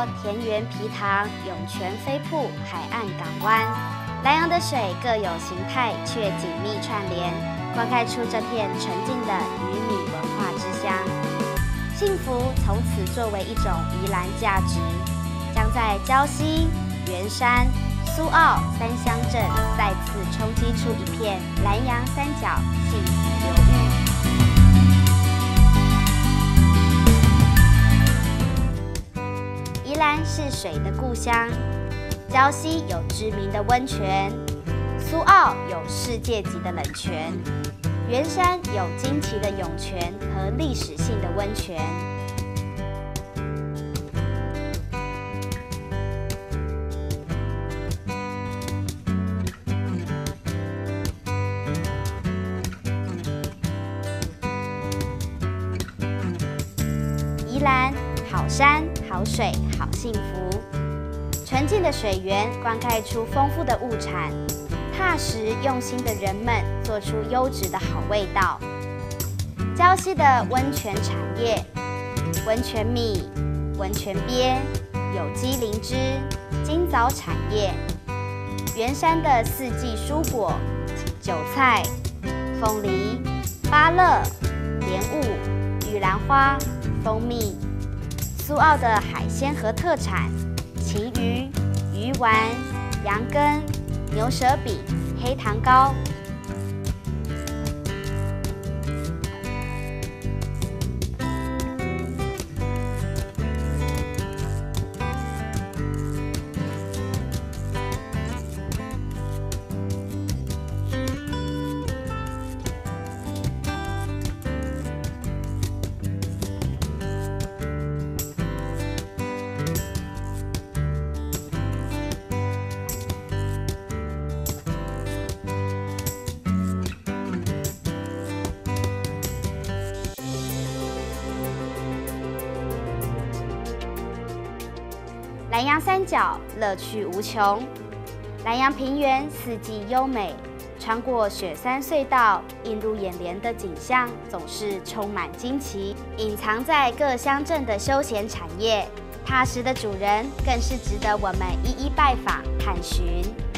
坡、田园皮塘、涌泉飞瀑、海岸港湾。南洋的水各有形态，却紧密串联，灌溉出这片纯净的渔米文化之乡。幸福从此作为一种宜兰价值，将在礁溪、圆山、苏澳三乡镇再次冲击出一片南洋三角幸福流域。宜兰是水的故乡，礁溪有知名的温泉，苏澳有世界级的冷泉，圆山有惊奇的涌泉和历史性的温泉。宜兰好山好水好幸福，纯净的水源灌溉出丰富的物产，踏实用心的人们做出优质的好味道。礁溪的温泉产业，温泉米、温泉鳖、有机灵芝、金枣产业，圆山的四季蔬果，韭菜、凤梨、芭乐、莲雾、玉兰花、蜂蜜。苏澳的海鲜和特产，旗鱼、鱼丸、羊羹、牛舌饼、黑糖糕。南洋三角乐趣无穷，南洋平原四季优美，穿过雪山隧道，映入眼帘的景象总是充满惊奇。隐藏在各乡镇的休闲产业，踏实的主人更是值得我们一一拜访探寻。